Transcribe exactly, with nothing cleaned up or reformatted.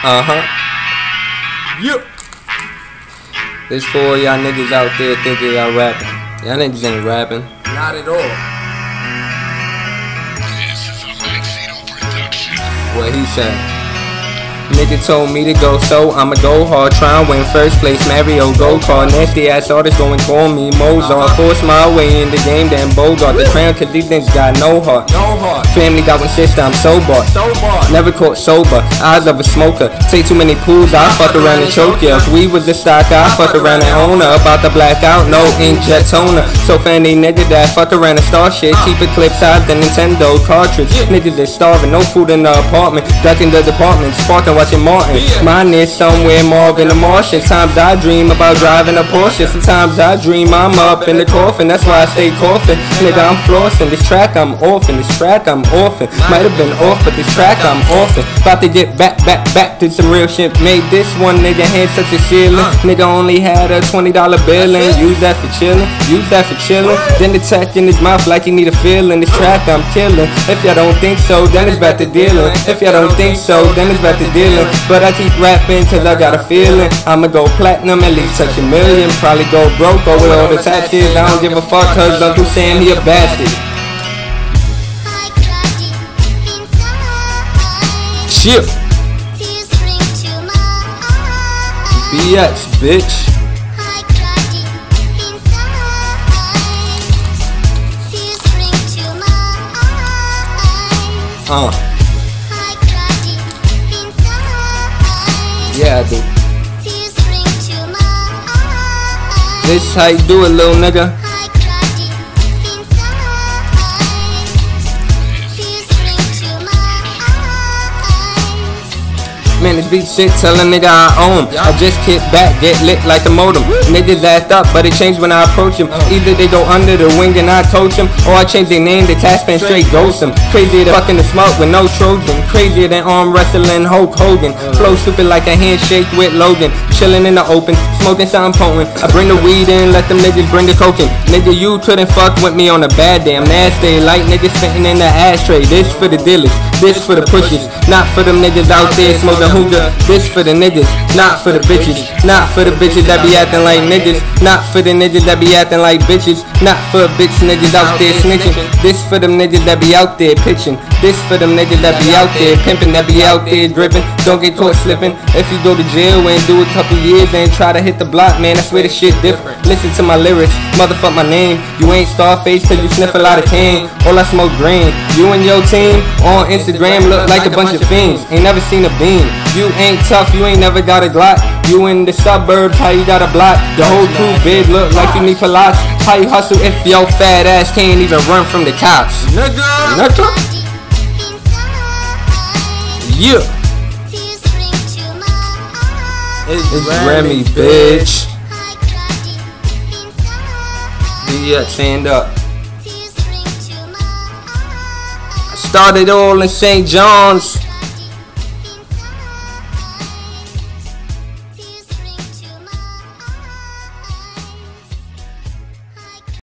Uh-huh. Yep. This for y'all niggas out there thinking y'all rapping. Y'all niggas ain't rapping. Not at all. What he said. Nigga told me to go, so I'ma go hard. Try and win first place, Mario go kart. Nasty ass artists going call me Mozart. Force my way in the game, then Bogart. The crown cause these niggas got no heart. No heart. Family got one sister, I'm sober. Sober. Never caught sober, eyes of a smoker. Take too many pools, I fuck around and choke ya. If we was the stock, I fuck around and own her. About to black out, no inkjet toner. So for any nigga that fuck around and start shit, keep it clip size the Nintendo cartridge. Niggas is starving, no food in the apartment. Ducking the department, sparking watching Martin. Mine is somewhere Marvin the Martian. Sometimes I dream about driving a Porsche. Sometimes I dream I'm up in the coffin. That's why I stay coughing. Nigga, I'm flossing. This track I'm offing. This track I'm offing. Might have been off, but this track I'm offing. About to get back, back, back to some real shit. Made this one nigga hand touch the ceiling. Nigga only had a twenty dollar bill and use that for chilling. Use that for chilling. Then the tech in his mouth like he need a feeling. This track I'm killing. If y'all don't think so, then it's back to dealing. If y'all don't think so, then it's back to dealing. But I keep rapping cause I got a feeling I'ma go platinum, at least touch a million. Probably go broke over all the taxes. I don't give a fuck cause Uncle Sam he a bastard. Shit. B X, bitch. Uh. Yeah, I do. This how you do it, little nigga. Man, this beat shit, tell a nigga I own him. I just kick back, get lit like a modem. Niggas act up, but it changed when I approach him. Either they go under the wing and I coach him, or I change their name to Tasman straight ghost him. Crazier than fucking the smoke with no Trojan. Crazier than arm wrestling Hulk Hogan. Flow stupid like a handshake with Logan. Chillin' in the open, smoking something potent. I bring the weed in, let them niggas bring the coke in. Nigga, you couldn't fuck with me on a bad day. I'm nasty, like niggas spitting in the ashtray. This for the dealers, this for the pushers. Not for them niggas out there smoking hookah. This for the niggas, not for the bitches. Not for the bitches that be acting like niggas. Not for the niggas that be acting like bitches. Not for bitch niggas out there snitching. This for them niggas that be out there pitching. This for them niggas that be out there pimping, that be out there dripping. Don't get caught slipping. If you go to jail and do a couple years and try to hit the block, man, I swear this shit different. Listen to my lyrics, motherfuck my name. You ain't Starface cause you sniff a lot of cane. All I smoke green. You and your team on Instagram look like a bunch of fiends. Ain't never seen a beam. You ain't tough, you ain't never got a Glock. You in the suburbs, how you got a block? The whole crew big, look like you need Pilates. How you hustle if your fat ass can't even run from the cops? Nigga, nigga. Yeah. It's Remy, bitch. B X, stand up. I started all in Saint John's.